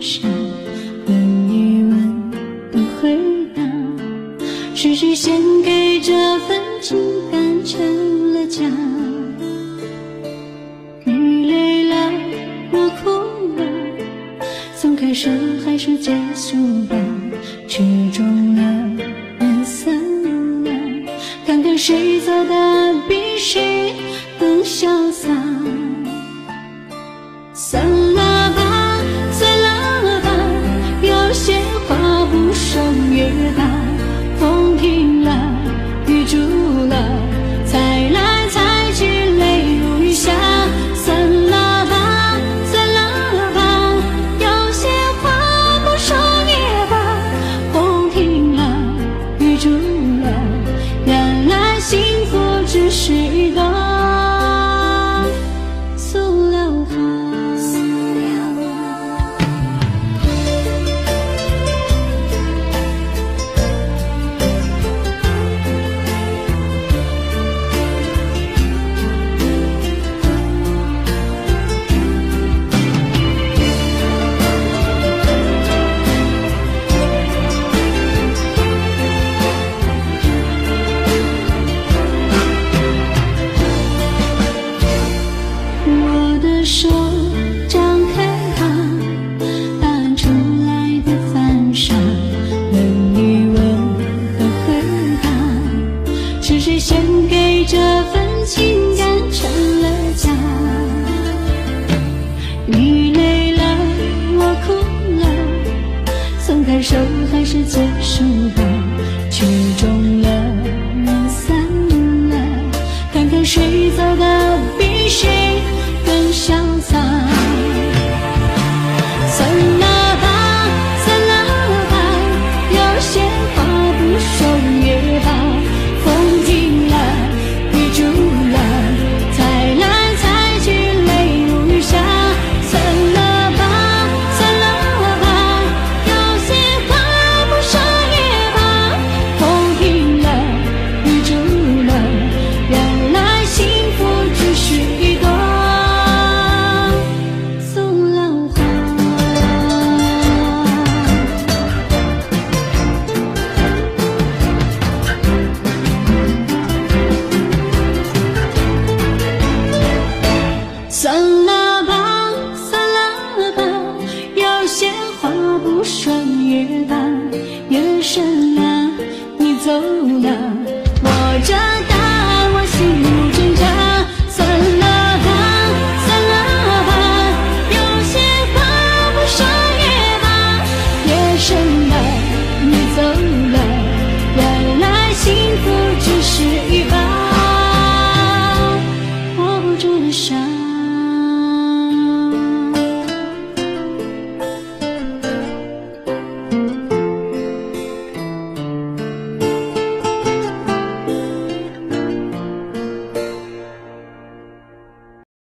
上，问一问不回答，是谁先给这份情感成了家？你累了，我哭了，松开手还是结束吧，曲终了，人散了，看看谁走得比谁更潇洒。算了吧，算了吧，有些话不说也罢，风停了，雨住了，猜来猜去泪如雨下。算了吧，算了吧，有些话不说也罢，风停了，雨住了，原来幸福只是一朵塑料花。手张开吧，答出来的犯傻，问一问不回答，是谁先给这份情感成了家？你累了，我哭了，松开手还是结